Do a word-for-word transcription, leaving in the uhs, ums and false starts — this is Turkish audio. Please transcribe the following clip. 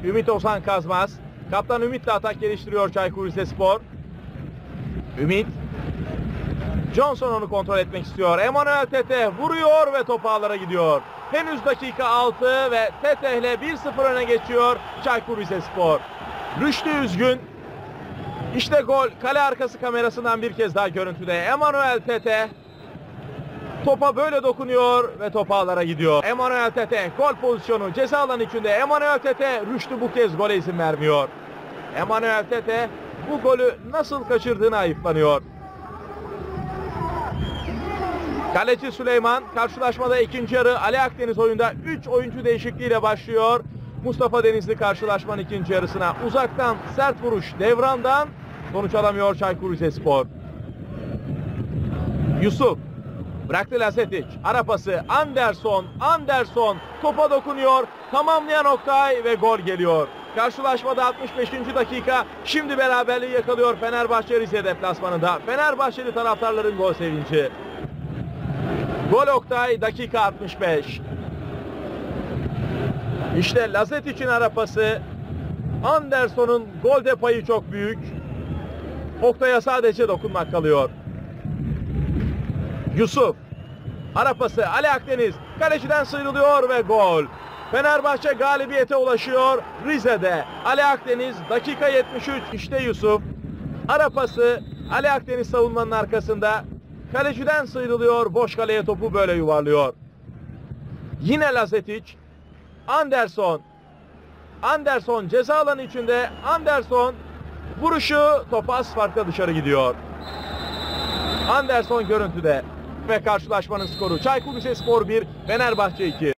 Ümit Ozan Kazmaz. Kaptan Ümit de atak geliştiriyor Çaykur Rizespor. Ümit. Johnson onu kontrol etmek istiyor. Emanuel Tete vuruyor ve top ağlara gidiyor. Henüz dakika altı ve Tete ile bir sıfır öne geçiyor Çaykur Rizespor. Rüştü üzgün. İşte gol kale arkası kamerasından bir kez daha görüntüde. Emanuel Tete topa böyle dokunuyor ve top ağlara gidiyor. Emanuel Tete gol pozisyonu ceza alanı içinde. Emanuel Tete Rüştü bu kez gole izin vermiyor. Emanuel Tete bu golü nasıl kaçırdığını ayıplanıyor. Kaleci Süleyman karşılaşmada ikinci yarı Ali Akdeniz oyunda üç oyuncu değişikliğiyle başlıyor. Mustafa Denizli karşılaşmanın ikinci yarısına uzaktan sert vuruş Devran'dan sonuç alamıyor Çaykur Rizespor. Yusuf bıraktı Lazetic. Ara pası Anderson. Anderson topa dokunuyor. Tamamlayan Oktay ve gol geliyor. Karşılaşmada altmış beşinci dakika. Şimdi beraberliği yakalıyor Fenerbahçe Rize deplasmanında. Fenerbahçeli taraftarların gol sevinci. Gol Oktay dakika altmış beş. İşte Lazetic'in ara pası. Anderson'un golde payı çok büyük. Oktay'a sadece dokunmak kalıyor. Yusuf. Ara pası Ali Akdeniz. Kaleciden sıyrılıyor ve gol. Fenerbahçe galibiyete ulaşıyor Rize'de. Ali Akdeniz dakika yetmiş üç. İşte Yusuf. Ara pası Ali Akdeniz savunmanın arkasında. Kaleciden sıyrılıyor. Boş kaleye topu böyle yuvarlıyor. Yine Lazetic. Anderson. Anderson ceza alanı içinde. Anderson vuruşu top az farkla dışarı gidiyor. Anderson görüntüde ve karşılaşmanın skoru Çaykur Rizespor bir, Fenerbahçe iki.